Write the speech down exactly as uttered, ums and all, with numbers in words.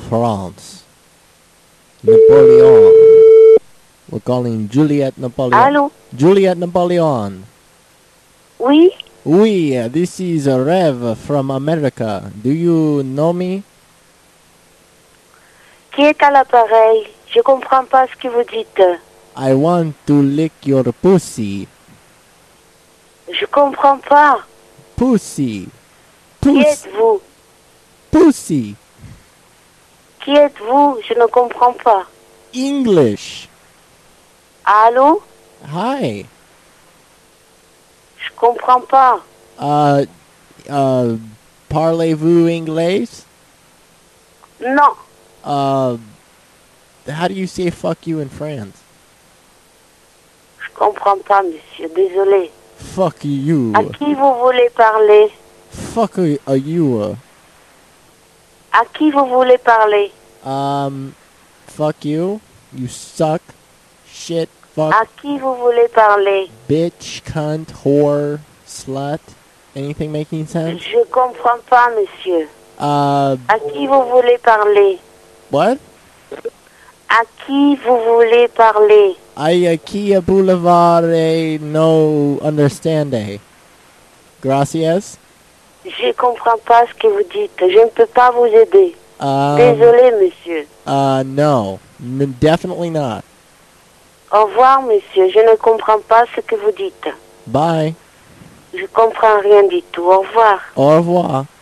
France. Napoleon. We're calling Juliette Napoleon. Allô? Juliette Napoleon. Oui? Oui, uh, this is a Rev from America. Do you know me? Qui est à l'appareil? Je comprends pas ce que vous dites. I want to lick your pussy. Je comprends pas. Pussy. Qui Puss. êtes-vous? Pussy. Qui êtes-vous? Je ne comprends pas. English. Allô? Hi. Je comprends pas. Uh, uh, parlez-vous anglais? Non. Uh, how do you say fuck you in France? Je comprends pas, monsieur. Désolé. Fuck you. À qui vous voulez parler? Fuck are you? uh, À qui vous voulez parler? Um, fuck you. You suck. Shit. Fuck. À qui vous voulez parler? Bitch. Cunt. Whore. Slut. Anything making sense? Je comprends pas, monsieur. Uh, À qui vous voulez parler? what? À qui vous voulez parler? I Ikea Boulevard eh, no understande. Gracias. Je comprends pas ce que vous dites. Je ne peux pas vous aider. Um, Désolé, monsieur. Uh, no. N- definitely not. Au revoir, monsieur. Je ne comprends pas ce que vous dites. Bye. Je comprends rien du tout. Au revoir. Au revoir.